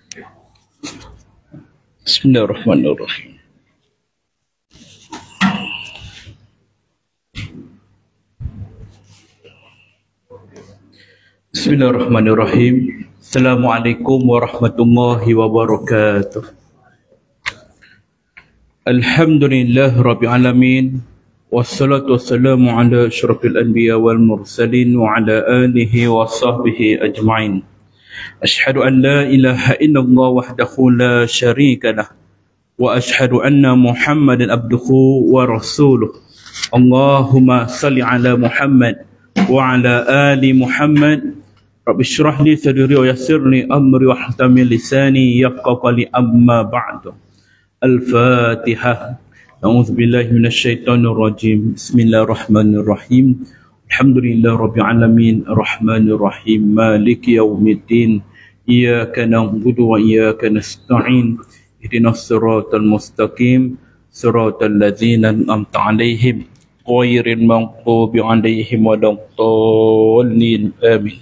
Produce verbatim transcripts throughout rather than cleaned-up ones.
Bismillahirrahmanirrahim. Bismillahirrahmanirrahim. Assalamualaikum warahmatullahi wabarakatuh. Alhamdulillah rabbil alamin. Wassalatu wassalamu ala asyrafil anbiya wal mursalin wa ala alihi wa sahbihi ajma'in. Ashhadu an la ilaha illallah wahdahu la syarika lah wa ashhadu anna Muhammadan abduhu wa rasuluh. Allahumma salli ala Muhammad wa ala ali Muhammad. Rabbi shrah li sadri wa yassir li amri wa hlul min lisani yafqahu qawli, amma ba'du. Al-Fatihah. A'udzu billahi minasyaitonir rajim. Bismillahirrahmanirrahim. Alhamdulillah rabbil alamin, arrahmanir rahim, maliki yaumiddin. Iyyaka na'budu wa iyyaka nasta'in. Ihdinas siratal mustaqim, siratal ladzina an'amta 'alaihim ghairil maghdubi 'alaihim waladdallin. Amin.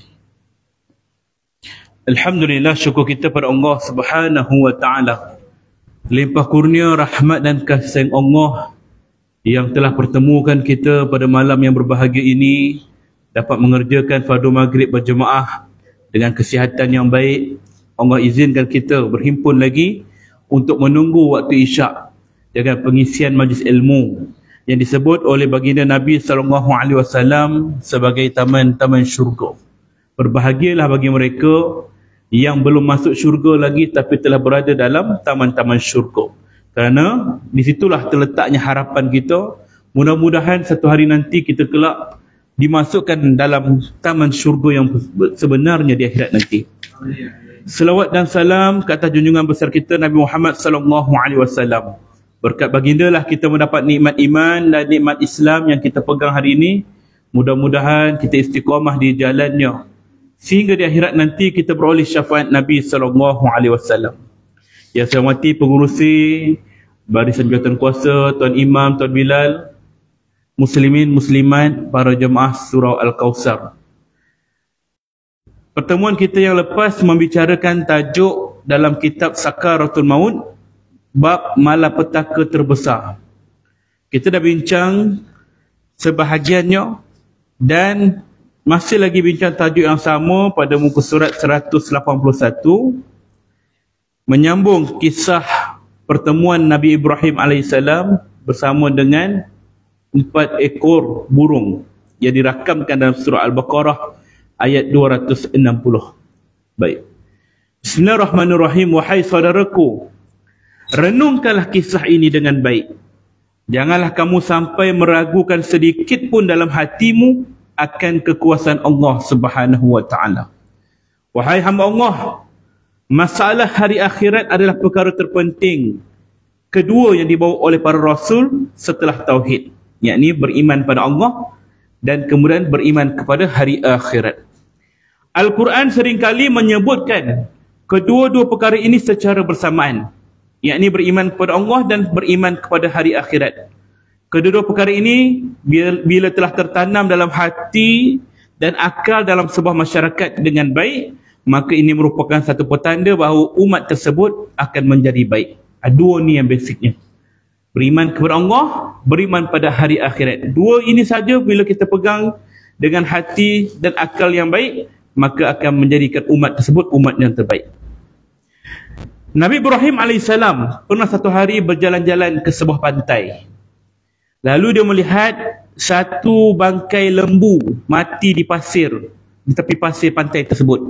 Alhamdulillah, syukur kita pada Allah Subhanahu wa taala. Limpah kurnia rahmat dan kasih sayang Allah yang telah pertemukan kita pada malam yang berbahagia ini, dapat mengerjakan fardu maghrib berjemaah dengan kesihatan yang baik. Allah izinkan kita berhimpun lagi untuk menunggu waktu isyak dengan pengisian majlis ilmu yang disebut oleh baginda Nabi sallallahu alaihi wasallam sebagai taman-taman syurga. Berbahagialah bagi mereka yang belum masuk syurga lagi tapi telah berada dalam taman-taman syurga. Kerana di situlah terletaknya harapan kita. Mudah-mudahan satu hari nanti kita kelak dimasukkan dalam taman syurga yang sebenarnya di akhirat nanti. Selawat dan salam ke atas junjungan besar kita Nabi Muhammad sallallahu alaihi wasallam. Berkat baginda lah kita mendapat nikmat iman dan nikmat Islam yang kita pegang hari ini. Mudah-mudahan kita istiqamah di jalannya sehingga di akhirat nanti kita beroleh syafaat Nabi sallallahu alaihi wasallam. Yang saya hormati pengurusi barisan jawatan kuasa, Tuan Imam, Tuan Bilal, muslimin muslimat, para jemaah surau Al-Kausar. Pertemuan kita yang lepas membicarakan tajuk dalam kitab Sakaratul Maut, bab malapetaka terbesar. Kita dah bincang sebahagiannya dan masih lagi bincang tajuk yang sama pada muka surat seratus lapan puluh satu, menyambung kisah pertemuan Nabi Ibrahim alaihissalam bersama dengan empat ekor burung yang dirakamkan dalam surah Al-Baqarah ayat dua ratus enam puluh. Baik. Bismillahirrahmanirrahim. Wahai saudaraku, renungkanlah kisah ini dengan baik. Janganlah kamu sampai meragukan sedikit pun dalam hatimu akan kekuasaan Allah Subhanahu wa taala. Wahai hamba Allah, masalah hari akhirat adalah perkara terpenting kedua yang dibawa oleh para rasul setelah tauhid, yakni beriman pada Allah dan kemudian beriman kepada hari akhirat. Al-Quran seringkali menyebutkan kedua-dua perkara ini secara bersamaan, yakni beriman kepada Allah dan beriman kepada hari akhirat. Kedua-dua perkara ini bila, bila telah tertanam dalam hati dan akal dalam sebuah masyarakat dengan baik, maka ini merupakan satu petanda bahawa umat tersebut akan menjadi baik. Dua ni yang basicnya. Beriman kepada Allah, beriman pada hari akhirat. Dua ini saja bila kita pegang dengan hati dan akal yang baik, maka akan menjadikan umat tersebut umat yang terbaik. Nabi Ibrahim alaihissalam pernah satu hari berjalan-jalan ke sebuah pantai. Lalu dia melihat satu bangkai lembu mati di pasir, di tepi pasir pantai tersebut.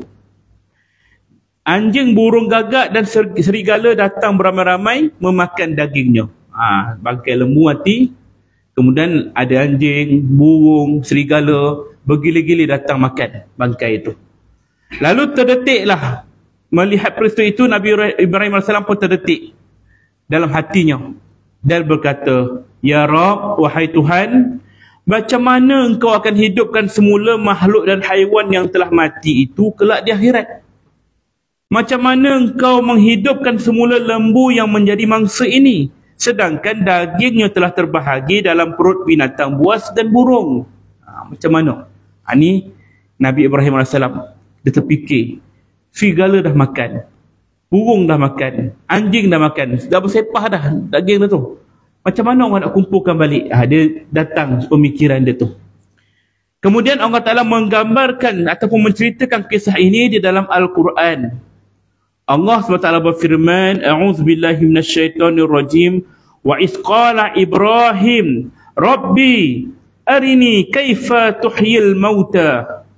Anjing, burung gagak dan serigala datang beramai-ramai memakan dagingnya. Ha, bangkai lembu mati, kemudian ada anjing, burung, serigala bergila-gila datang makan bangkai itu. Lalu terdetiklah melihat peristiwa itu, Nabi Ibrahim alaihissalam pun terdetik dalam hatinya dan berkata, Ya Rabb, wahai Tuhan, macam mana engkau akan hidupkan semula makhluk dan haiwan yang telah mati itu kelak di akhirat? Macam mana engkau menghidupkan semula lembu yang menjadi mangsa ini, sedangkan dagingnya telah terbahagi dalam perut binatang buas dan burung? Ha, macam mana? Ha, ni Nabi Ibrahim alaihissalam dia terfikir, serigala dah makan, burung dah makan, anjing dah makan, dah bersepah dah daging dah tu. Macam mana orang nak kumpulkan balik? Ha, dia datang pemikiran dia tu. Kemudian Allah Ta'ala menggambarkan ataupun menceritakan kisah ini di dalam Al-Quran. Allah subhanahu wa taala berfirman, A'udzubillahi minasyaitonirrajim, wa isqala Ibrahim, Rabbi arini kaifa tuhyil mauta.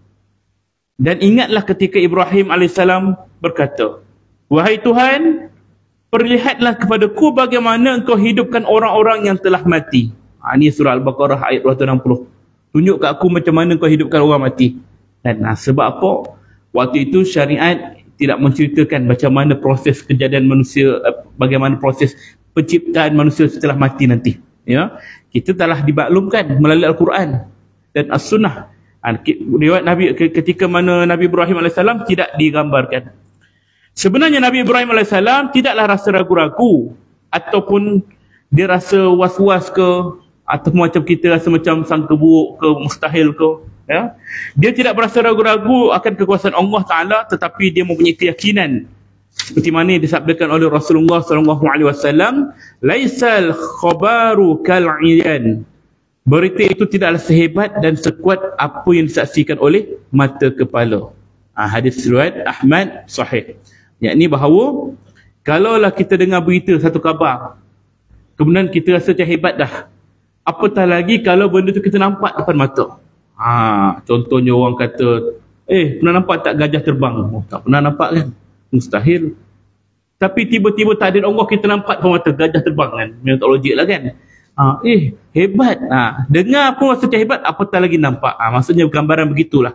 Dan ingatlah ketika Ibrahim alaihissalam berkata, wahai Tuhan, perlihatlah kepadaku bagaimana engkau hidupkan orang-orang yang telah mati. Ha, ini surah Al-Baqarah ayat dua ratus enam puluh. Tunjuk kat aku macam mana engkau hidupkan orang mati. Dan ha, sebab apa? Waktu itu syariat tidak menceritakan macam mana proses kejadian manusia, bagaimana proses penciptaan manusia setelah mati nanti. Ya, kita telah dimaklumkan melalui Al-Quran dan As-Sunnah. Riwayat Nabi ketika mana Nabi Ibrahim alaihissalam tidak digambarkan. Sebenarnya Nabi Ibrahim alaihissalam tidaklah rasa ragu-ragu ataupun dia rasa was-was ke, ataupun macam kita rasa macam sangka buruk ke, mustahil ke. Ya? Dia tidak berasa ragu-ragu akan kekuasaan Allah Ta'ala, tetapi dia mempunyai keyakinan seperti mana yang disabdakan oleh Rasulullah sallallahu alaihi wasallam, laisal khabaru kal'iyan. Berita itu tidaklah sehebat dan sekuat apa yang disaksikan oleh mata kepala. Ha, hadis riwayat Ahmad sahih. Yakni bahawa kalaulah kita dengar berita satu khabar, kemudian kita rasa macam hebat dah, apatah lagi kalau benda tu kita nampak depan mata. Ha, contohnya orang kata, eh pernah nampak tak gajah terbang? Oh, tak pernah nampak kan? Mustahil. Tapi tiba-tiba takdir Allah kita nampak depan mata gajah terbang kan? Memang tak logik lah kan? Ha, eh hebat. Ha, dengar pun rasa macam hebat, apatah lagi nampak. Ha, maksudnya gambaran begitulah.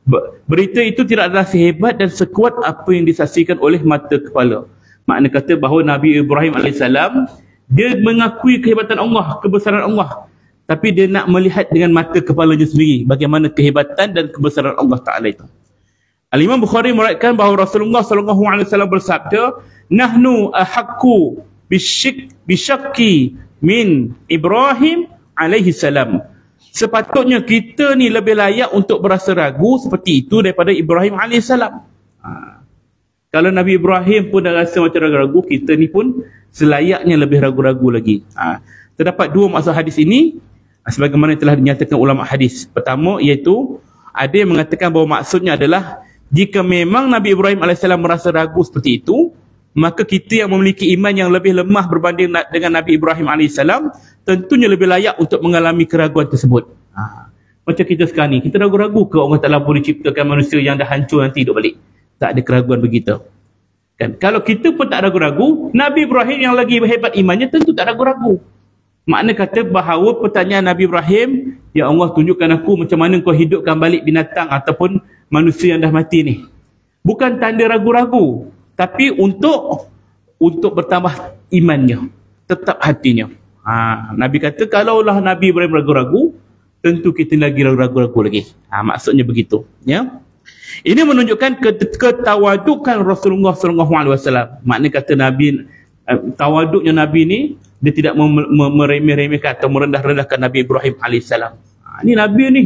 Berita itu tidak adalah sehebat dan sekuat apa yang disaksikan oleh mata kepala. Makna kata bahawa Nabi Ibrahim alaihissalam, dia mengakui kehebatan Allah, kebesaran Allah, tapi dia nak melihat dengan mata kepalanya sendiri bagaimana kehebatan dan kebesaran Allah Ta'ala itu. Al-Imam Bukhari meriwayatkan bahawa Rasulullah sallallahu alaihi wasallam bersabda, nahnu ahaqqu bisyik bisyakki min Ibrahim alaihi salam. Sepatutnya kita ni lebih layak untuk berasa ragu seperti itu daripada Ibrahim alaihi salam. Ha. Kalau Nabi Ibrahim pun dah rasa macam ragu-ragu, kita ni pun selayaknya lebih ragu-ragu lagi. Ha. Terdapat dua maksud hadis ini sebagaimana telah dinyatakan ulama hadis. Pertama iaitu ada yang mengatakan bahawa maksudnya adalah jika memang Nabi Ibrahim alaihissalam merasa ragu seperti itu, maka kita yang memiliki iman yang lebih lemah berbanding dengan Nabi Ibrahim alaihissalam tentunya lebih layak untuk mengalami keraguan tersebut. Ha. Macam kita sekarang ni, kita ragu-ragu ke Allah Ta'ala boleh ciptakan manusia yang dah hancur nanti hidup balik? Tak ada keraguan begitu. Kan? Kalau kita pun tak ragu-ragu, Nabi Ibrahim yang lagi hebat imannya tentu tak ragu-ragu. Makna kata bahawa pertanyaan Nabi Ibrahim, ya Allah tunjukkan aku macam mana kau hidupkan balik binatang ataupun manusia yang dah mati ni, bukan tanda ragu-ragu, tapi untuk untuk bertambah imannya, tetap hatinya. Ha, Nabi kata kalaulah Nabi Ibrahim ragu-ragu, tentu kita lagi ragu-ragu lagi. Ha, maksudnya begitu. Ya. Ini menunjukkan ketawadukan Rasulullah sallallahu alaihi wasallam. Makna kata Nabi, tawaduknya Nabi ni, dia tidak meremeh-remehkan atau merendah-rendahkan Nabi Ibrahim alaihissalam. Ha, ini Nabi ni.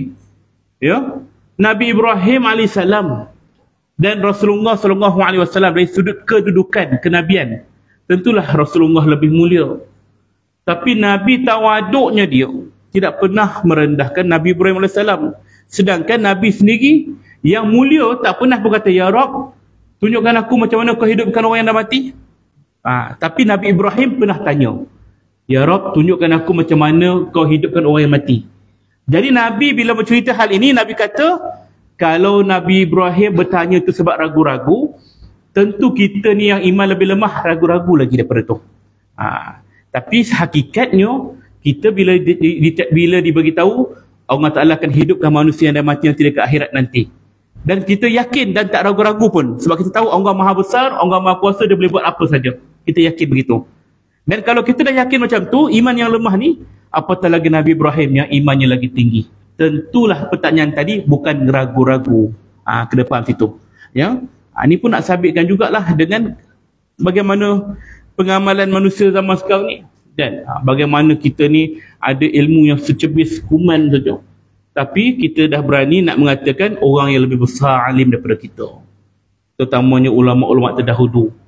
Ya. Nabi Ibrahim alaihissalam dan Rasulullah sallallahu alaihi wasallam dari sudut kedudukan kenabian, tentulah Rasulullah lebih mulia. Tapi Nabi tawaduknya dia tidak pernah merendahkan Nabi Ibrahim alaihissalam. Sedangkan Nabi sendiri yang mulia tak pernah berkata, ya Rabb, tunjukkan aku macam mana kau hidupkan orang yang dah mati. Ha, tapi Nabi Ibrahim pernah tanya, ya Rabb, tunjukkan aku macam mana kau hidupkan orang yang mati. Jadi Nabi bila bercerita hal ini, Nabi kata, kalau Nabi Ibrahim bertanya itu sebab ragu-ragu, tentu kita ni yang iman lebih lemah, ragu-ragu lagi daripada tu. Ha, tapi hakikatnya, kita bila di, di, di, bila diberitahu, Allah Ta'ala akan hidupkan manusia yang dah mati nanti dekat akhirat nanti. Dan kita yakin dan tak ragu-ragu pun. Sebab kita tahu Allah Maha Besar, Allah Maha Kuasa, dia boleh buat apa saja. Kita yakin begitu. Dan kalau kita dah yakin macam tu, iman yang lemah ni, apatah lagi Nabi Ibrahim yang imannya lagi tinggi. Tentulah pertanyaan tadi bukan ragu-ragu. Ha, ke depan situ. Ya? Ha, ini pun nak sabitkan jugalah dengan bagaimana pengamalan manusia zaman sekarang ni. Dan ha, bagaimana kita ni ada ilmu yang secebis kuman saja. Tapi kita dah berani nak mengatakan orang yang lebih besar alim daripada kita. Terutamanya ulama-ulama terdahulu.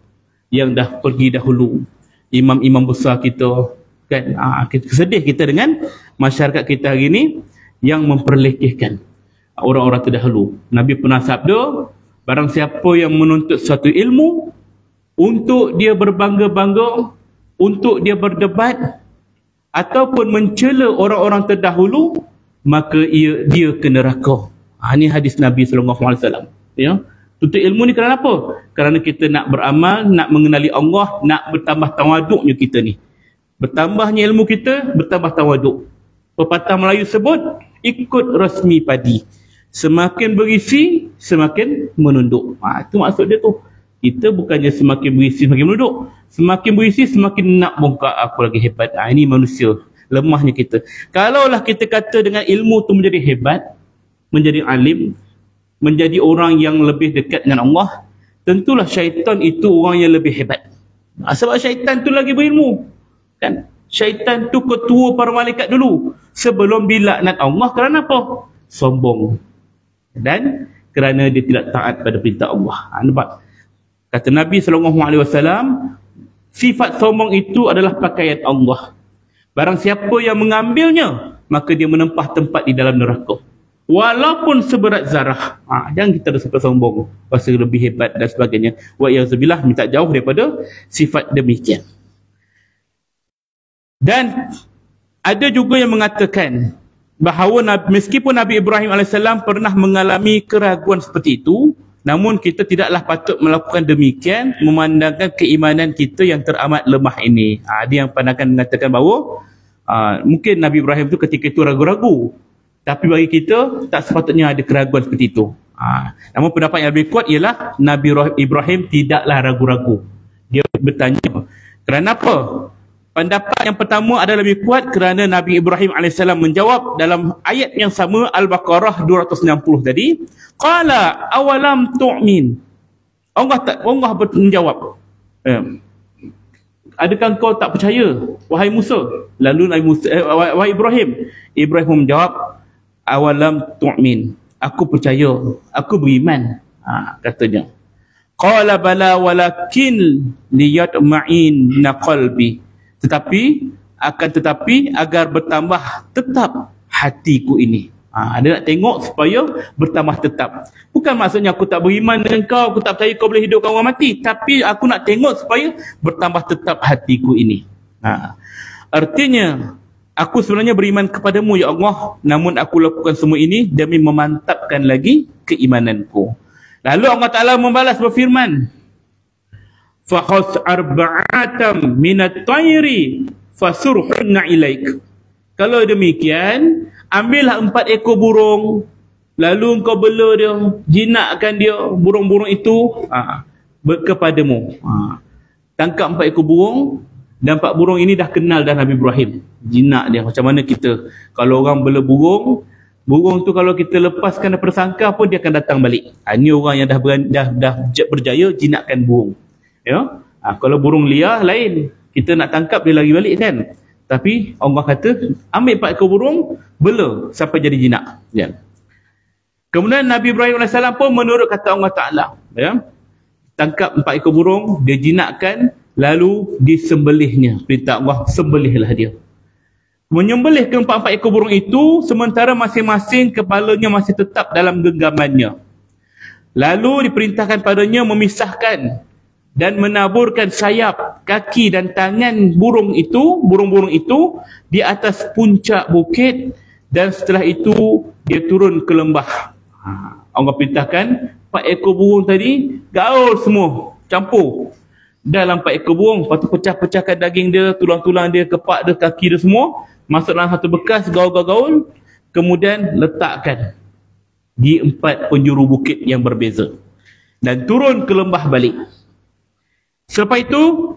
yang dah pergi dahulu, imam-imam besar kita, kan? Ah, kita sedih kita dengan masyarakat kita hari ini yang memperlekehkan orang-orang terdahulu. Nabi pernah sabda, barang siapa yang menuntut suatu ilmu untuk dia berbangga-bangga, untuk dia berdebat ataupun mencela orang-orang terdahulu, maka ia, dia ke neraka. Ha, ini hadis Nabi sallallahu alaihi wasallam. Ya. Tuntut ilmu ni kerana apa? Kerana kita nak beramal, nak mengenali Allah, nak bertambah tawaduknya kita ni. Bertambahnya ilmu kita, bertambah tawaduk. Pepatah Melayu sebut, ikut rasmi padi. Semakin berisi, semakin menunduk. Ha, itu maksud dia tu. Kita bukannya semakin berisi, semakin menunduk. Semakin berisi, semakin nak bongkar aku lagi hebat. Ha, ini manusia. Lemahnya kita. Kalaulah kita kata dengan ilmu tu menjadi hebat, menjadi alim, menjadi orang yang lebih dekat dengan Allah, tentulah syaitan itu orang yang lebih hebat. Ha, sebab syaitan tu lagi berilmu. Kan? Syaitan tu ketua para malaikat dulu. Sebelum dilaknat Allah, kerana apa? Sombong. Dan kerana dia tidak taat pada perintah Allah. Ha, nampak? Kata Nabi sallallahu alaihi wasallam, sifat sombong itu adalah pakaian Allah. Barang siapa yang mengambilnya, maka dia menempah tempat di dalam neraka. Walaupun seberat zarah. Ha, jangan kita rasa sombong, rasa lebih hebat dan sebagainya. Wa ya'zubillah, minta jauh daripada sifat demikian. Dan ada juga yang mengatakan bahawa meskipun Nabi Ibrahim alaihissalam pernah mengalami keraguan seperti itu, namun kita tidaklah patut melakukan demikian memandangkan keimanan kita yang teramat lemah ini. Ha, ada yang pandangan mengatakan bahawa ha, mungkin Nabi Ibrahim itu ketika itu ragu-ragu. Tapi bagi kita tak sepatutnya ada keraguan seperti itu. Ha, namun pendapat yang lebih kuat ialah Nabi Ibrahim tidaklah ragu-ragu. Dia bertanya, kerana apa? Pendapat yang pertama adalah lebih kuat kerana Nabi Ibrahim alaihissalam menjawab dalam ayat yang sama, Al-Baqarah dua ratus enam puluh tadi, qala awalam tu'min. Allah tak Allah menjawab, eh, adakah kau tak percaya wahai Musa? Lalu Nabi Musa eh, wahai Ibrahim, Ibrahim menjawab, awalam tu'min. Aku percaya, aku beriman. Ha, katanya. Qala bala walakin liyatma'inna qalbi. Tetapi, akan tetapi agar bertambah tetap hatiku ini. Ha, dia nak tengok supaya bertambah tetap. Bukan maksudnya aku tak beriman dengan kau, aku tak percaya kau boleh hidupkan orang mati. Tapi aku nak tengok supaya bertambah tetap hatiku ini. Ha, artinya, aku sebenarnya beriman kepadamu ya Allah, namun aku lakukan semua ini demi memantapkan lagi keimananku. Lalu Allah Ta'ala membalas berfirman, fakhus arba'atam minat tayri fasurhunna ilaik. Kalau demikian, ambillah empat ekor burung, lalu engkau bela dia, jinakkan dia, burung-burung itu ha, kepadamu. Ha. Tangkap empat ekor burung, dan empat burung ini dah kenal dah Nabi Ibrahim. Jinak dia. Macam mana kita, kalau orang bela burung, burung tu kalau kita lepaskan daripada sangkar pun dia akan datang balik. Ha, ini orang yang dah, ber, dah, dah berjaya jinakkan burung. Ya, ha, kalau burung liar lain, kita nak tangkap dia lari balik kan. Tapi Allah kata ambil empat ekor burung, bela sampai jadi jinak. Ya. Kemudian Nabi Ibrahim alaihissalam pun menurut kata Allah Ta'ala, ya, tangkap empat ekor burung, dia jinakkan, lalu disembelihnya. Perintah Allah, sembelihlah dia. Menyembelih keempat-empat ekor burung itu, sementara masing-masing kepalanya masih tetap dalam genggamannya. Lalu diperintahkan padanya memisahkan dan menaburkan sayap, kaki dan tangan burung itu, burung-burung itu di atas puncak bukit, dan setelah itu dia turun ke lembah. Ha, Allah perintahkan empat ekor burung tadi gaul semua, campur dalam empat ekor burung, lepas tu pecah-pecahkan daging dia, tulang-tulang dia, kepak dia, kaki dia semua masuk dalam satu bekas gaul-gaul, kemudian letakkan di empat penjuru bukit yang berbeza dan turun ke lembah balik. Selepas itu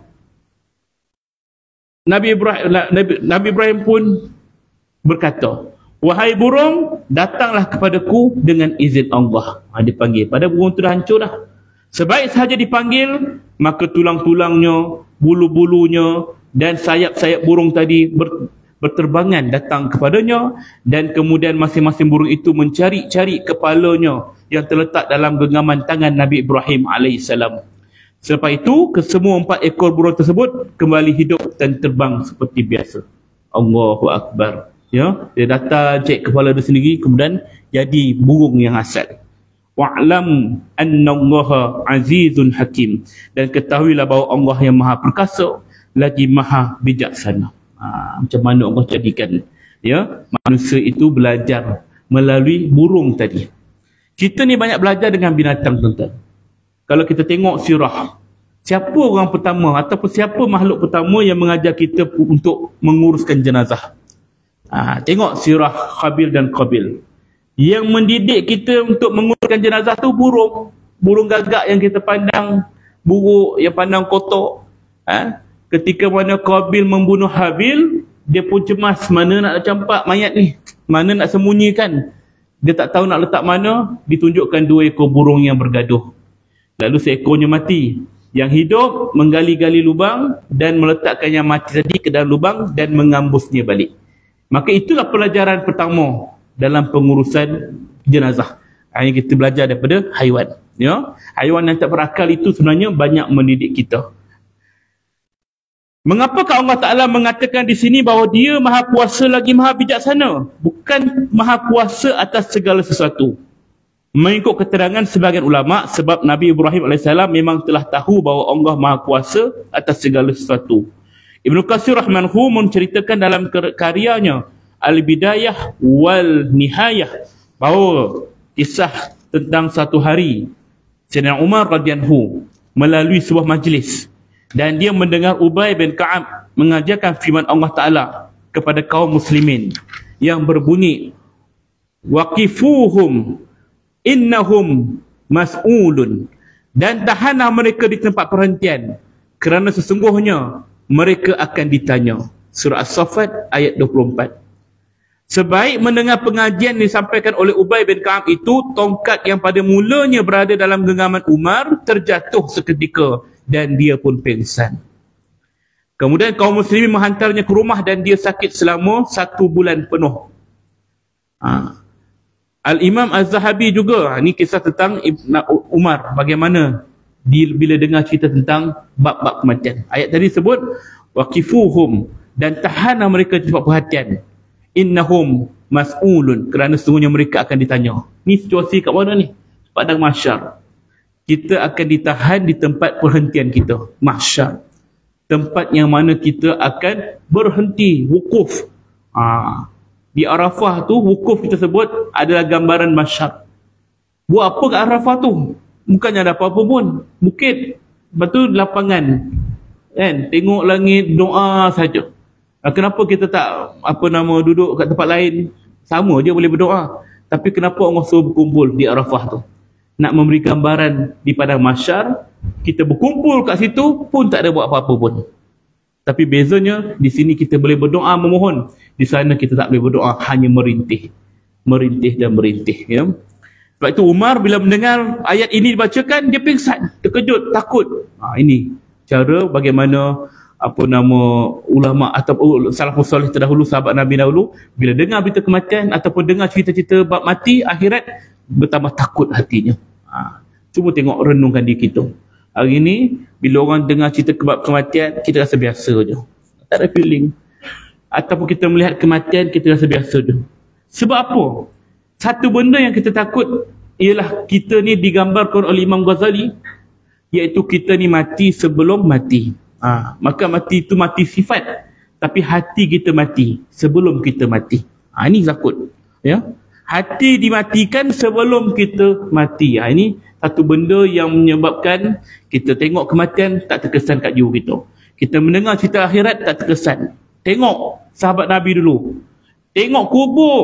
Nabi Ibrahim, Nabi, Nabi Ibrahim pun berkata, wahai burung, datanglah kepadaku dengan izin Allah. Ha, dipanggil. Pada burung itu dah hancur dah. Sebaik sahaja dipanggil, maka tulang-tulangnya, bulu-bulunya dan sayap-sayap burung tadi ber, berterbangan datang kepadanya, dan kemudian masing-masing burung itu mencari-cari kepalanya yang terletak dalam genggaman tangan Nabi Ibrahim alaihissalam. Selepas itu, kesemua empat ekor burung tersebut kembali hidup dan terbang seperti biasa. Allahu Akbar. Ya, dia datang cek kepala dia sendiri, kemudian jadi burung yang asal. Wa'lam annallaha azizun hakim. Dan ketahuilah bahawa Allah yang maha perkasa lagi maha bijaksana. Ha, macam mana Allah jadikan ya manusia itu belajar melalui burung tadi. Kita ni banyak belajar dengan binatang, tuan-tuan. Kalau kita tengok sirah, siapa orang pertama ataupun siapa makhluk pertama yang mengajar kita untuk menguruskan jenazah? Ha, tengok sirah Khabil dan Qabil. Yang mendidik kita untuk menguruskan jenazah tu burung. Burung gagak yang kita pandang buruk, yang pandang kotor. Ha? Ketika mana Qabil membunuh Habil, dia pun cemas, mana nak campak mayat ni, mana nak sembunyikan. Dia tak tahu nak letak mana. Ditunjukkan dua ekor burung yang bergaduh. Lalu seekornya mati. Yang hidup menggali-gali lubang dan meletakkan yang mati tadi ke dalam lubang dan mengambusnya balik. Maka itulah pelajaran pertama dalam pengurusan jenazah. Yang kita belajar daripada haiwan. Ya? Haiwan yang tak berakal itu sebenarnya banyak mendidik kita. Mengapakah Allah Ta'ala mengatakan di sini bahawa dia maha kuasa lagi maha bijaksana? Bukan maha kuasa atas segala sesuatu. Mengikut keterangan sebahagian ulama, sebab Nabi Ibrahim alaihissalam memang telah tahu bahawa Allah maha kuasa atas segala sesuatu. Ibnu Katsir rahimahullah menceritakan dalam karyanya Al-Bidayah wal Nihayah bahawa kisah tentang satu hari Sayyidina Umar radhiyallahu melalui sebuah majlis dan dia mendengar Ubay bin Ka'ab mengajarkan firman Allah Ta'ala kepada kaum muslimin yang berbunyi, waqifuhum innahum mas'ulun, dan tahanlah mereka di tempat perhentian kerana sesungguhnya mereka akan ditanya. Surah As-Saffat ayat dua puluh empat. Sebaik mendengar pengajian disampaikan oleh Ubay bin Ka'ab itu, tongkat yang pada mulanya berada dalam genggaman Umar terjatuh seketika dan dia pun pingsan. Kemudian kaum muslimin menghantarnya ke rumah dan dia sakit selama satu bulan penuh. Ha. Al-Imam Az-Zahabi juga, ini kisah tentang Ibn Umar, bagaimana dia bila dengar cerita tentang bab-bab kematian. Ayat tadi sebut waqifuhum, dan tahanlah mereka di tempat perhatian. Innahum mas'ulun, kerana sesungguhnya mereka akan ditanya. Ni situasi kat mana ni? Padang mahsyar. Kita akan ditahan di tempat perhentian kita, mahsyar. Tempat yang mana kita akan berhenti, wukuf. Ah, di Arafah tu, wukuf kita sebut adalah gambaran mahsyar. Buat apa kat Arafah tu? Bukannya ada apa-apa pun. Bukit, lepas tu lapangan. Kan? Tengok langit, doa saja. Kenapa kita tak apa nama duduk kat tempat lain? Sama je boleh berdoa. Tapi kenapa Allah suruh berkumpul di Arafah tu? Nak memberi gambaran di padang mahsyar, kita berkumpul kat situ pun tak ada buat apa-apa pun. Tapi bezanya di sini kita boleh berdoa memohon, di sana kita tak boleh berdoa, hanya merintih. Merintih dan merintih, ya. Sebab itu Umar bila mendengar ayat ini dibacakan, dia pingsan, terkejut, takut. Ha, ini cara bagaimana apa nama ulama atau salafus soleh terdahulu, sahabat Nabi dahulu, bila dengar berita kematian ataupun dengar cerita-cerita bab mati akhirat, bertambah takut hatinya. Ha, cuba tengok, renungkan diri kita. Hari ni bila orang dengar cerita bab kematian, kita rasa biasa je, tak ada feeling. Ataupun kita melihat kematian, kita rasa biasa je. Sebab apa? Satu benda yang kita takut ialah kita ni digambarkan oleh Imam Ghazali, iaitu kita ni mati sebelum mati. Ha, maka mati itu mati sifat, tapi hati kita mati sebelum kita mati. Ha, ini takut, ya. Hati dimatikan sebelum kita mati. Ha, ini satu benda yang menyebabkan kita tengok kematian tak terkesan kat jiwa kita. Kita mendengar cerita akhirat tak terkesan. Tengok sahabat Nabi dulu, tengok kubur,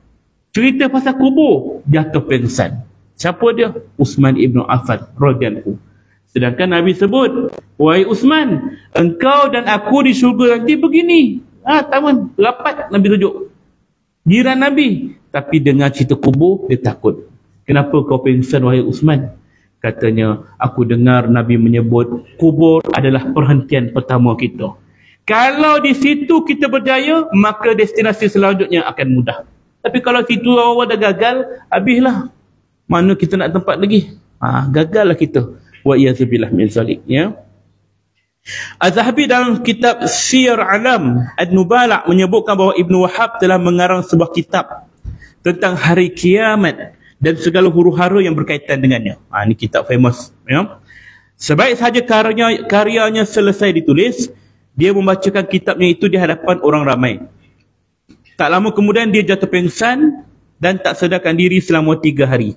cerita pasal kubur, jatuh pingsan. Siapa dia? Uthman ibn Affan radhiyallahu. Sedangkan Nabi sebut, wahai Uthman, engkau dan aku di syurga nanti begini. Ah, taman rapat Nabi tunjuk. Jiran Nabi. Tapi dengar cerita kubur, dia takut. Kenapa kau pingsan wahai Uthman? Katanya, aku dengar Nabi menyebut kubur adalah perhentian pertama kita. Kalau di situ kita berjaya, maka destinasi selanjutnya akan mudah. Tapi kalau situ awal dah gagal, habislah. Mana kita nak tempat lagi? Ha, gagallah kita. wa iyazubillah min zalik, ya. Az-Zahabi dalam kitab Siyar Alam An-Nubala menyebutkan bahawa Ibn Wahab telah mengarang sebuah kitab tentang hari kiamat dan segala huru-hara yang berkaitan dengannya. Ha, ini kitab famous, ya. Sebaik sahaja karyanya, karyanya selesai ditulis, dia membacakan kitabnya itu di hadapan orang ramai. Tak lama kemudian dia jatuh pingsan dan tak sadarkan diri selama tiga hari.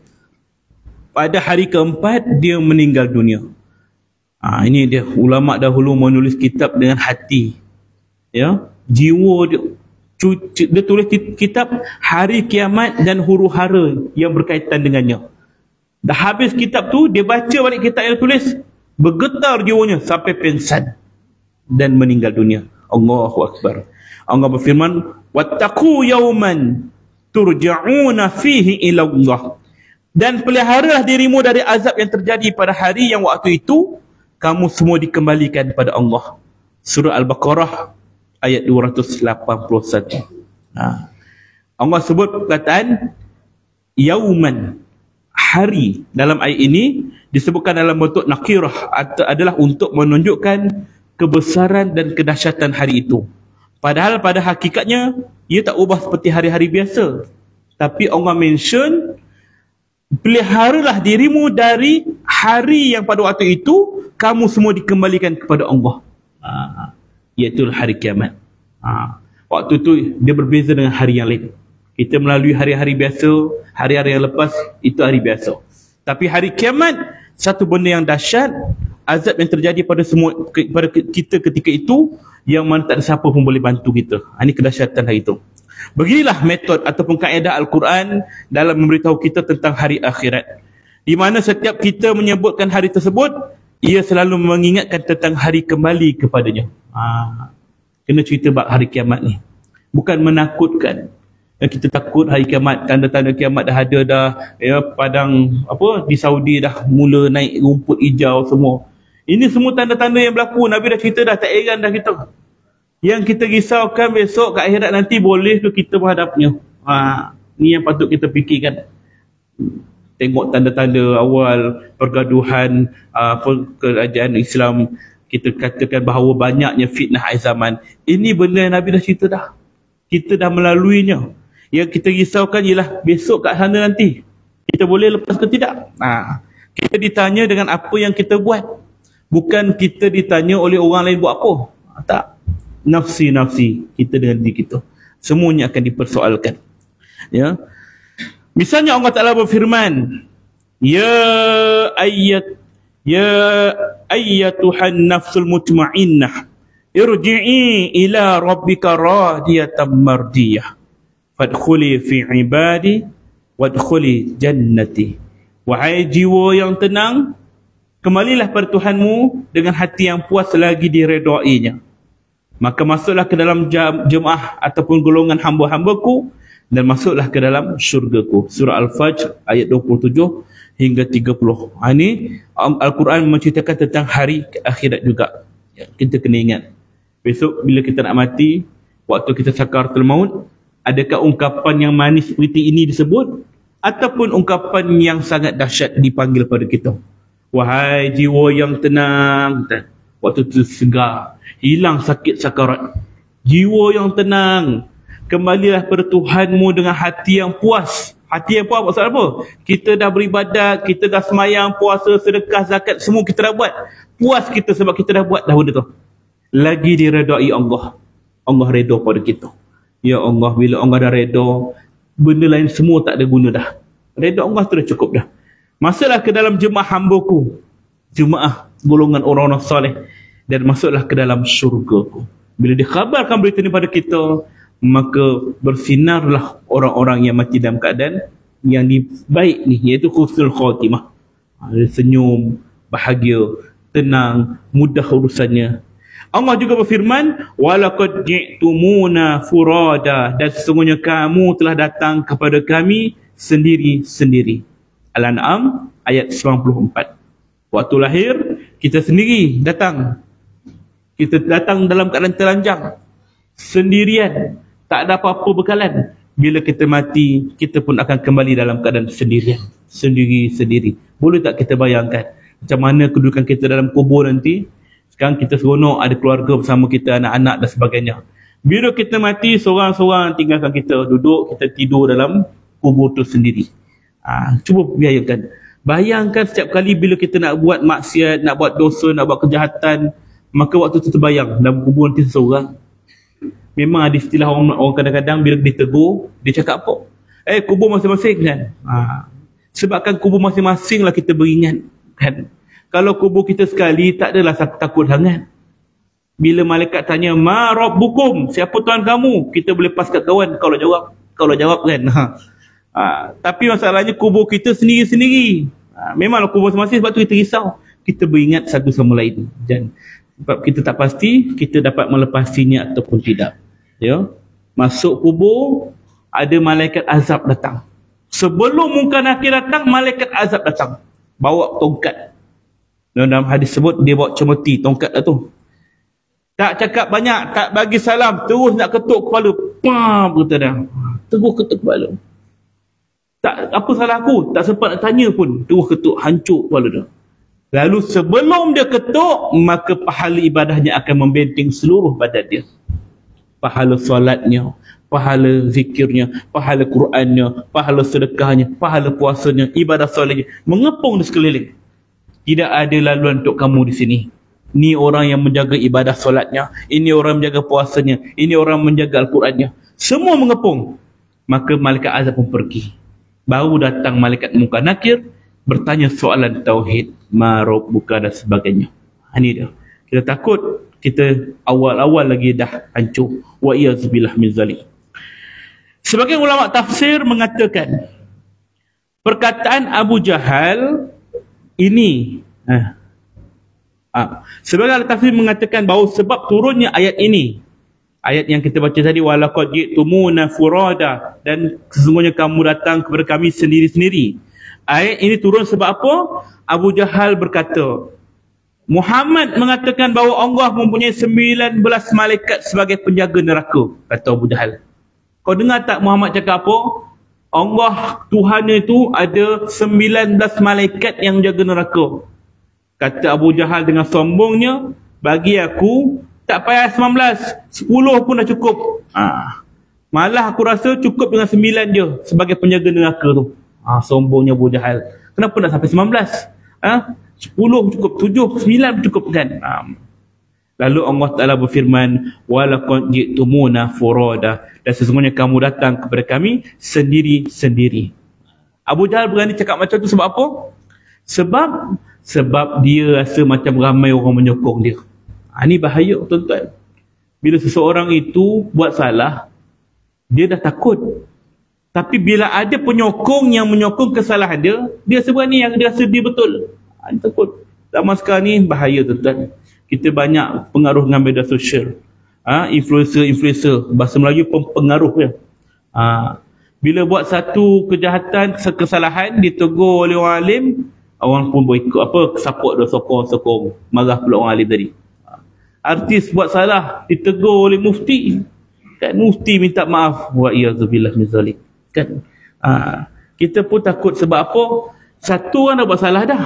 Pada hari keempat dia meninggal dunia. Ha, ini dia, ulama dahulu menulis kitab dengan hati, ya, jiwa dia. Dia tulis kitab hari kiamat dan huru-hara yang berkaitan dengannya. Dah habis kitab tu, dia baca balik kitab yang tulis, bergetar jiwanya sampai pingsan dan meninggal dunia. Allahu Akbar. Allah berfirman, wattaqu yawman turja'una fihi ila Allah. Dan peliharalah dirimu dari azab yang terjadi pada hari yang waktu itu kamu semua dikembalikan kepada Allah. Surah Al-Baqarah ayat dua ratus lapan puluh satu. Ha. Allah sebut perkataan yauman, hari, dalam ayat ini disebutkan dalam bentuk nakirah, adalah untuk menunjukkan kebesaran dan kedahsyatan hari itu. Padahal pada hakikatnya ia tak ubah seperti hari-hari biasa. Tapi Allah mention, peliharalah dirimu dari hari yang pada waktu itu kamu semua dikembalikan kepada Allah, ha, iaitu hari kiamat. Ha, waktu itu dia berbeza dengan hari yang lain. Kita melalui hari-hari biasa, hari-hari yang lepas itu hari biasa. Tapi hari kiamat, satu benda yang dahsyat, azab yang terjadi pada semua, pada kita ketika itu, yang mana tak ada siapa pun boleh bantu kita. Ha, ini kedahsyatan hari itu. Beginilah metod ataupun kaedah Al-Quran dalam memberitahu kita tentang hari akhirat, di mana setiap kita menyebutkan hari tersebut, ia selalu mengingatkan tentang hari kembali kepadanya. Ha, kena cerita bab hari kiamat ni, bukan menakutkan. Kita takut hari kiamat, tanda-tanda kiamat dah ada dah, ya, padang apa di Saudi dah mula naik rumput hijau semua. Ini semua tanda-tanda yang berlaku. Nabi dah cerita dah, tak heran dah kita. Yang kita risaukan besok kat akhirat nanti, boleh ke kita menghadapnya? Ha, ni yang patut kita fikirkan. Tengok tanda-tanda awal pergaduhan uh, kerajaan Islam, kita katakan bahawa banyaknya fitnah akhir zaman. Ini benda yang Nabi dah cerita dah. Kita dah melaluinya. Yang kita risaukan ialah besok kat sana nanti, kita boleh lepas ke tidak? Ha, kita ditanya dengan apa yang kita buat. Bukan kita ditanya oleh orang lain buat apa. Ha, tak. Nafsi-nafsi kita dengan diri kita. Semuanya akan dipersoalkan. Ya. Misalnya Allah Ta'ala berfirman, Ya ayyat Ya ayyatuhan nafsul mutma'innah irji'i ila rabbika radiyatan mardiyah fadkhuli fi ibadi wadkhuli jannati. Wahai jiwa yang tenang, kembalilah pada Tuhanmu dengan hati yang puas lagi diredainya. Maka masuklah ke dalam jemaah ataupun golongan hamba-hambaku dan masuklah ke dalam syurgaku. Surah Al-Fajr ayat dua puluh tujuh hingga tiga puluh. Ha, ini Al-Quran menceritakan tentang hari akhirat juga. Ya, kita kena ingat. Besok bila kita nak mati, waktu kita sakaratul maut, adakah ungkapan yang manis seperti ini disebut? Ataupun ungkapan yang sangat dahsyat dipanggil pada kita? Wahai jiwa yang tenang. Waktu itu segar, hilang sakit sakarat. Jiwa yang tenang, kembalilah pada Tuhanmu dengan hati yang puas. Hati yang puas maksud apa? Kita dah beribadat, kita dah semayang, puasa, sedekah, zakat, semua kita dah buat. Puas kita sebab kita dah buat dah benda tu. Lagi diredai Allah. Allah redha pada kita. Ya Allah, bila Allah dah redha, benda lain semua tak ada guna dah. Redha Allah tu dah cukup dah. Masuklah ke dalam jemaah hambaku, jemaah golongan orang-orang soleh, dan masuklah ke dalam syurgaku. Bila dikhabarkan berita ni pada kita, maka bersinarlah orang-orang yang mati dalam keadaan yang di, baik ni, iaitu husnul khatimah. Senyum, bahagia, tenang, mudah urusannya. Allah juga berfirman, walaqad ji'tumuna furada, dan sesungguhnya kamu telah datang kepada kami sendiri-sendiri. Al-An'am ayat sembilan puluh empat. Waktu lahir kita sendiri datang. Kita datang dalam keadaan telanjang, sendirian, tak ada apa-apa bekalan. Bila kita mati, kita pun akan kembali dalam keadaan sendirian, sendiri-sendiri. Boleh tak kita bayangkan macam mana kedudukan kita dalam kubur nanti. Sekarang kita seronok ada keluarga bersama kita, anak-anak dan sebagainya. Bila kita mati, seorang-seorang tinggalkan kita, duduk, kita tidur dalam kubur tu sendiri. Ha, cuba bayangkan. Bayangkan setiap kali bila kita nak buat maksiat, nak buat dosa, nak buat kejahatan, maka waktu tu terbayang dalam kubur nanti seseorang. Memang ada istilah orang, orang kadang-kadang bila ditegur, dia cakap apa? Eh, kubur masing-masing kan? Ha. Sebabkan kubur masing-masing lah kita beringat kan? Kalau kubur kita sekali, tak adalah takut sangat. Bila malaikat tanya, ma rabbukum, siapa Tuhan kamu? Kita boleh pas kat kawan kalau jawab. Kalau jawab kan. Ha. Ha. Tapi masalahnya kubur kita sendiri-sendiri. Ha. Memanglah kubur masing-masing, sebab tu kita risau. Kita beringat satu sama lain. Dan sebab kita tak pasti, kita dapat melepasinya ataupun tidak. Ya. Masuk kubur, ada malaikat azab datang. Sebelum Munkar Nakir datang, malaikat azab datang. Bawa tongkat. Dalam hadis sebut, dia bawa cemeti, tongkat lah tu. Tak cakap banyak, tak bagi salam, terus nak ketuk kepala. Pam, kata dia. Terus ketuk kepala. Tak, apa salah aku? Tak sempat nak tanya pun. Terus ketuk, hancur kepala dia. Lalu sebelum dia ketuk, maka pahala ibadahnya akan membenting seluruh badan dia. Pahala solatnya, pahala zikirnya, pahala Qurannya, pahala sedekahnya, pahala puasanya, ibadah solatnya, mengepung di sekeliling. Tidak ada laluan untuk kamu di sini. Ini orang yang menjaga ibadah solatnya, ini orang menjaga puasanya, ini orang menjaga Al-Qurannya. Semua mengepung. Maka malaikat azab pun pergi. Baru datang malaikat Munkar Nakir, bertanya soalan tauhid, ma rabbuka dan sebagainya. Ini dia. Kita takut, kita awal-awal lagi dah hancur. Wa iyazubillah min zalik. Sebagian ulama tafsir mengatakan, perkataan Abu Jahal ini, ha, ha, sebagian tafsir mengatakan bahawa sebab turunnya ayat ini, ayat yang kita baca tadi, walaqad ji'tumuna furada, dan sesungguhnya kamu datang kepada kami sendiri-sendiri. Ayat ini turun sebab apa? Abu Jahal berkata, Muhammad mengatakan bahawa Allah mempunyai sembilan belas malaikat sebagai penjaga neraka, kata Abu Jahal. Kau dengar tak Muhammad cakap apa? Allah, Tuhan itu ada sembilan belas malaikat yang jaga neraka. Kata Abu Jahal dengan sombongnya, bagi aku tak payah sembilan belas, sepuluh pun dah cukup. Ha. Malah aku rasa cukup dengan sembilan je sebagai penjaga neraka tu. Ha, sombongnya Abu Jahal. Kenapa nak sampai sembilan belas? Ha? sepuluh cukup, tujuh, sembilan cukup kan? Ha. Lalu Allah Ta'ala berfirman, walaqad ji'tumuna furada, dan sesungguhnya kamu datang kepada kami sendiri-sendiri. Abu Jahal berani cakap macam tu sebab apa? Sebab sebab dia rasa macam ramai orang menyokong dia. Ha, ini bahaya tuan-tuan. Bila seseorang itu buat salah, dia dah takut. Tapi bila ada penyokong yang menyokong kesalahan dia, dia sebenarnya yang dia rasa dia betul. Ha, dia takut. Zaman sekarang ni bahaya tuan-tuan. Kita banyak pengaruh dengan media sosial. Ha, influencer-influencer, bahasa Melayu pengaruh ya. Ha, bila buat satu kejahatan, kesalahan, ditegur oleh orang alim, orang pun berikut apa, support dia, sokong-sokong. Marah pula orang alim tadi. Ha, artis buat salah, ditegur oleh mufti. Kan mufti minta maaf. Wa iyazubillah min zalik. Kan? Ha, kita pun takut sebab apa? Satu orang dah buat salah dah.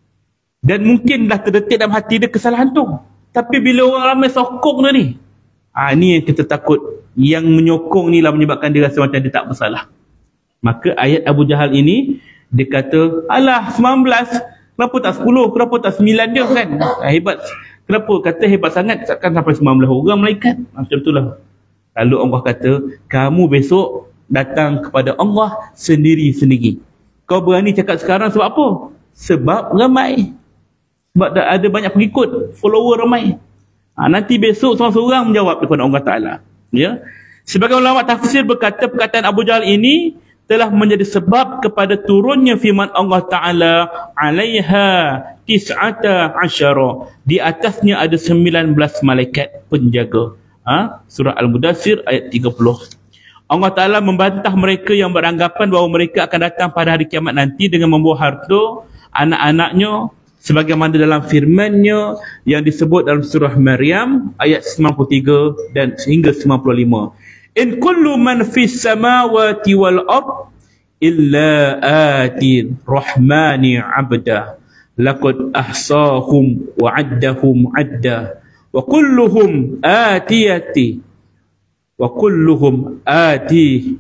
Dan mungkin dah terdetik dalam hati dia kesalahan tu. Tapi bila orang ramai sokong dia ni, ha, ni yang kita takut. Yang menyokong ni lah menyebabkan dia rasa macam dia tak bersalah. Maka ayat Abu Jahal ini, dia kata, alah sembilan belas, kenapa tak sepuluh, kenapa tak sembilan dia kan? Ha, hebat. Kenapa? Kata hebat sangat, takkan sampai sembilan belas orang malaikat. Macam itulah. Lalu Allah kata, kamu besok datang kepada Allah sendiri-sendiri. Kau berani cakap sekarang sebab apa? Sebab ramai. Sebab ada banyak pengikut, follower ramai. Ha, nanti besok seorang-seorang menjawab kepada Allah Ta'ala. Ya? Sebagai ulama tafsir berkata perkataan Abu Jahal ini telah menjadi sebab kepada turunnya firman Allah Ta'ala, alaiha tis'ata asyara. Di atasnya ada sembilan belas malaikat penjaga. Ha? Surah Al-Mudathir ayat tiga puluh. Allah Ta'ala membantah mereka yang beranggapan bahawa mereka akan datang pada hari kiamat nanti dengan membawa harta anak-anaknya, sebagaimana dalam firman-Nya yang disebut dalam surah Maryam ayat sembilan puluh tiga dan sehingga sembilan puluh lima. In kullu man fis samawati wal ard illa ati rahmani abda. laqad ahsahum wa addahum adda wa kulluhum atiyati wa kulluhum ati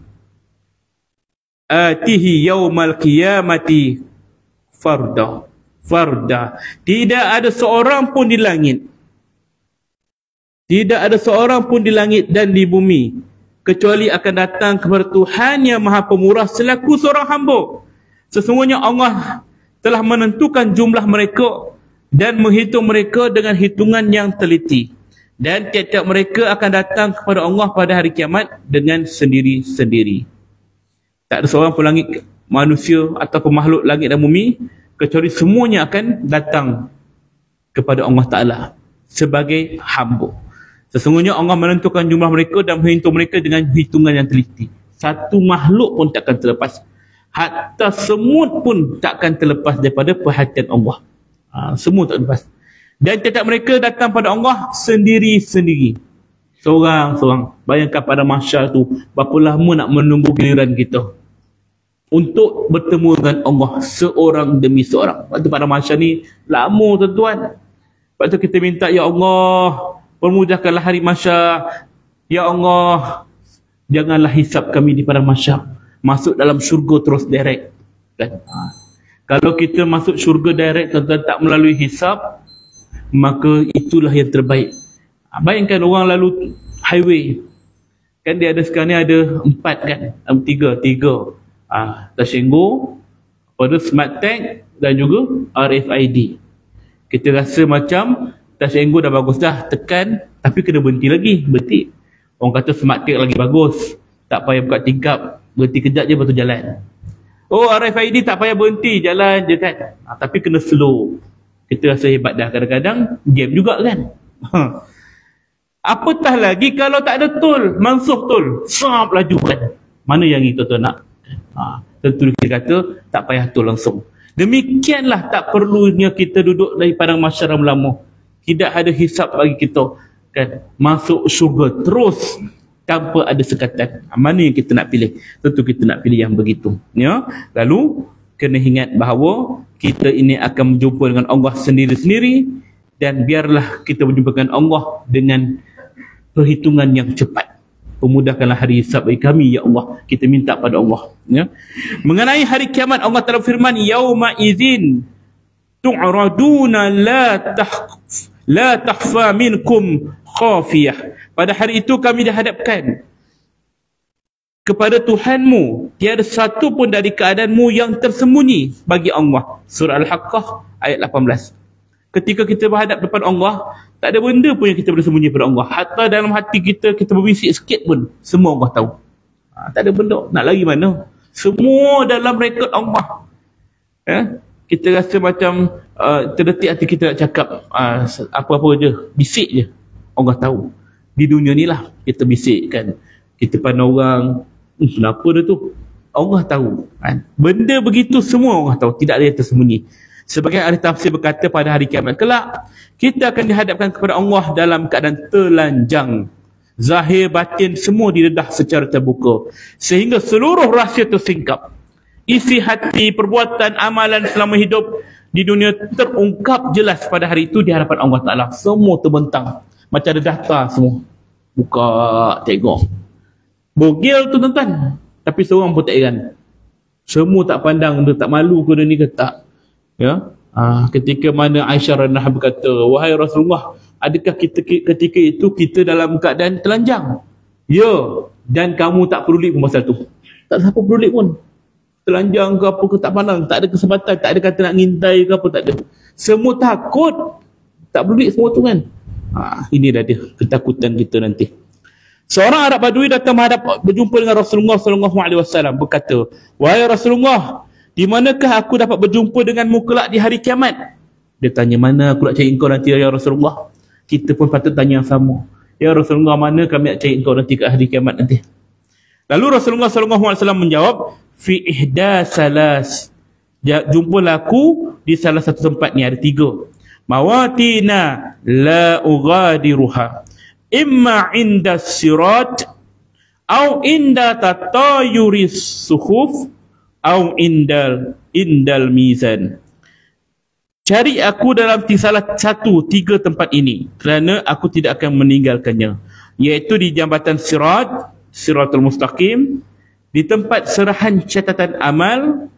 atihi yaumal qiyamati farda farda. Tidak ada seorang pun di langit, tidak ada seorang pun di langit dan di bumi kecuali akan datang kepada Tuhan yang Maha Pemurah selaku seorang hamba. Sesungguhnya Allah telah menentukan jumlah mereka dan menghitung mereka dengan hitungan yang teliti, dan tiap-tiap mereka akan datang kepada Allah pada hari kiamat dengan sendiri-sendiri. Tak ada seorang pun langit, manusia ataupun makhluk langit dan bumi kecuali semuanya akan datang kepada Allah Ta'ala sebagai hamba. Sesungguhnya Allah menentukan jumlah mereka dan menghitung mereka dengan hitungan yang teliti. Satu makhluk pun takkan terlepas. Hatta semut pun takkan terlepas daripada perhatian Allah. Ha, semua tak lepas. Dan tiap mereka datang pada Allah sendiri-sendiri. Seorang-seorang. Bayangkan pada mahsyar tu, berapa lama nak menunggu giliran kita untuk bertemu dengan Allah seorang demi seorang. Waktu pada mahsyar ni lama tuan-tuan. Lepas tu kita minta, ya Allah, permudahkanlah hari mahsyar. Ya Allah, janganlah hisap kami di padang mahsyar. Masuk dalam syurga terus direct. Kan? Ha. Kalau kita masuk syurga direct, tuan-tuan, tak melalui hisap, maka itulah yang terbaik. Ha, bayangkan orang lalu highway. Kan dia ada sekarang ni ada empat kan? Um, tiga. Tiga. Ah, Tashengo, pada Smart Tag dan juga R F I D. Kita rasa macam Tashengo dah bagus dah, tekan, tapi kena berhenti lagi. Berhenti. Orang kata Smart Tag lagi bagus, tak payah buka tingkap, berhenti kejap je lepas tu jalan. Oh, R F I D tak payah berhenti, jalan je kan. Ah, tapi kena slow. Kita rasa hebat dah. Kadang-kadang game juga kan. Apatah lagi kalau tak ada tol, mansuh tol, sap laju kan. Mana yang itu tu nak? Ha, tentu kita kata tak payah tol langsung. Demikianlah tak perlunya kita duduk dari padang mahsyar lama. Tidak ada hisap bagi kita kan, masuk syurga terus tanpa ada sekatan. Mana yang kita nak pilih? Tentu kita nak pilih yang begitu, ya. Lalu kena ingat bahawa kita ini akan berjumpa dengan Allah sendiri-sendiri, dan biarlah kita berjumpa dengan Allah dengan perhitungan yang cepat. Pemudahkanlah hari hisab bagi kami, ya Allah. Kita minta pada Allah, ya. Mengenai hari kiamat, Allah Taala firman, yauma idzin tu'raduna la tahf la tahfa minkum khafiyah. Pada hari itu kami dihadapkan kepada Tuhanmu, tiada satu pun dari keadaanmu yang tersembunyi bagi Allah. Surah Al-Haqqah ayat lapan belas. Ketika kita berhadap depan Allah, tak ada benda pun yang kita boleh sembunyi pada Allah. Hatta dalam hati kita, kita berbisik sikit pun, semua Allah tahu. Ha, tak ada benda. Nak lari mana? Semua dalam rekod Allah. Ya? Kita rasa macam uh, terdetik hati kita nak cakap uh, apa-apa je. Bisik je. Allah tahu. Di dunia ni lah kita bisik kan. Kita pandang orang, hm, kenapa dia tu? Allah tahu. Kan? Benda begitu semua Allah tahu. Tidak ada yang tersembunyi. Sebagai ahli tafsir berkata, pada hari kiamat kelak, kita akan dihadapkan kepada Allah dalam keadaan telanjang. Zahir batin semua didedah secara terbuka. Sehingga seluruh rahsia tersingkap. Isi hati, perbuatan, amalan selama hidup di dunia terungkap jelas pada hari itu di hadapan Allah Ta'ala. Semua terbentang. Macam ada data semua. Buka, tengok. Bogil tu tuan-tuan. Tapi seorang pun tak heran. Semua tak pandang, dia tak malu ke dia ni ke tak. Ya, ah, ketika mana Aisyah radhiyallahu anha berkata, wahai Rasulullah, adakah kita ketika itu kita dalam keadaan telanjang? Ya, dan kamu tak peduli pun pasal tu. Tak siapa peduli pun. Telanjang ke apa ke tak pandang, tak ada kesempatan, tak ada kata nak ngintai ke apa, tak ada. Semua takut. Tak peduli semua tu kan. Ah, ini dah dia ketakutan kita nanti. Seorang Arab Badui datang menghadap berjumpa dengan Rasulullah sallallahu alaihi wasallam, berkata, wahai Rasulullah, di manakah aku dapat berjumpa denganmu kelak di hari kiamat? Dia tanya, mana aku nak cari engkau nanti ya Rasulullah? Kita pun patut tanya yang sama. Ya Rasulullah, mana kami nak cari engkau nanti ke hari kiamat nanti? Lalu Rasulullah sallallahu alaihi wasallam menjawab, fi ihda salas. Jumpalah aku di salah satu tempat ni, ada tiga. Mawatina la ughadiruha. Imma inda sirat, au inda tatayuris suhuf, au indal indal mizan. Cari aku dalam salah satu tiga tempat ini, kerana aku tidak akan meninggalkannya, iaitu di jambatan Sirat, Siratul Mustaqim, di tempat serahan catatan amal,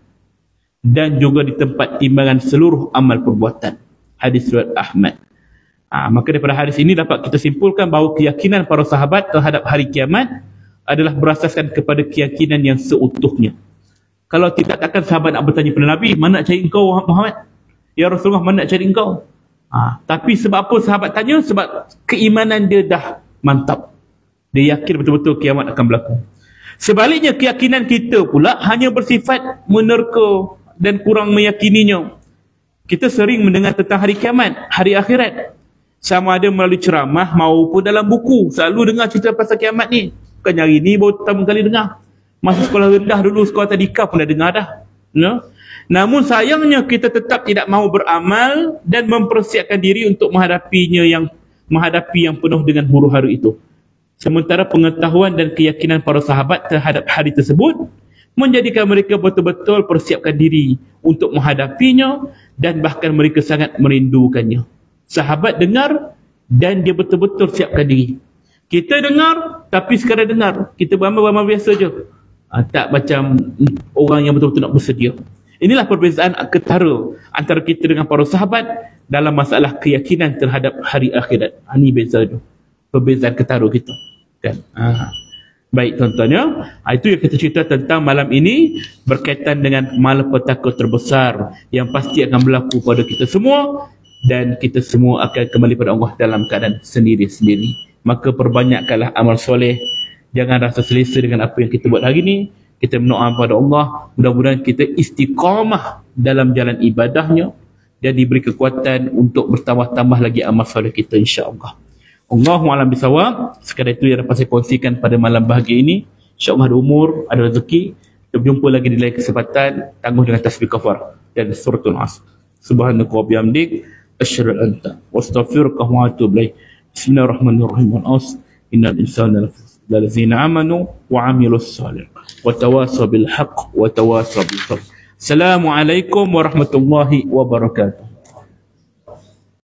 dan juga di tempat timbangan seluruh amal perbuatan. Hadis riwayat Ahmad. Ha, maka daripada hadis ini dapat kita simpulkan bahawa keyakinan para sahabat terhadap hari kiamat adalah berasaskan kepada keyakinan yang seutuhnya. Kalau tidak, takkan sahabat nak bertanya kepada Nabi, mana nak cari engkau Muhammad? Ya Rasulullah, mana nak cari engkau? Ha, tapi sebab apa sahabat tanya? Sebab keimanan dia dah mantap. Dia yakin betul-betul kiamat akan berlaku. Sebaliknya, keyakinan kita pula hanya bersifat menerka dan kurang meyakininya. Kita sering mendengar tentang hari kiamat, hari akhirat. Sama ada melalui ceramah maupun dalam buku. Selalu dengar cerita pasal kiamat ni. Bukan hari ni baru pertama kali dengar. Masa sekolah rendah dulu, sekolah tadika pun dah dengar dah. No? Namun sayangnya kita tetap tidak mahu beramal dan mempersiapkan diri untuk menghadapinya yang menghadapi yang penuh dengan huru-hara itu. Sementara pengetahuan dan keyakinan para sahabat terhadap hari tersebut menjadikan mereka betul-betul persiapkan diri untuk menghadapinya dan bahkan mereka sangat merindukannya. Sahabat dengar dan dia betul-betul siapkan diri. Kita dengar tapi sekadar dengar. Kita beramal-beramal biasa je. Ha, tak macam orang yang betul-betul nak bersedia. Inilah perbezaan ketara antara kita dengan para sahabat dalam masalah keyakinan terhadap hari akhirat. Ini beza tu. Perbezaan ketara kita. Kan? Ha. Baik tuan-tuannya, itu yang kita cerita tentang malam ini berkaitan dengan malapetaka terbesar yang pasti akan berlaku pada kita semua, dan kita semua akan kembali pada Allah dalam keadaan sendiri-sendiri. Maka perbanyakkanlah amal soleh. Jangan rasa selesa dengan apa yang kita buat hari ini. Kita berdoa pada Allah, mudah-mudahan kita istiqamah dalam jalan ibadahnya dan diberi kekuatan untuk bertambah-tambah lagi amal soleh kita, insya-Allah. Allahu a'lam bisawab. Sekadar itu yang dapat saya kongsikan pada malam bahagia ini. Insya-Allah ada umur, ada rezeki. Kita berjumpa lagi di lain kesempatan. Tangguh dengan tasbih kafar dan suratul Asr. Subhanaka wa bihamdik, asyhadu an anta wastaghfiruka wa atubu ilaik. Bismillahirrahmanirrahim. Al-Asr. Innal insana ladzina amanu wa amilus salih wa tawasaw bil haqq wa tawasaw bil sabr. Assalamualaikum warahmatullahi wabarakatuh.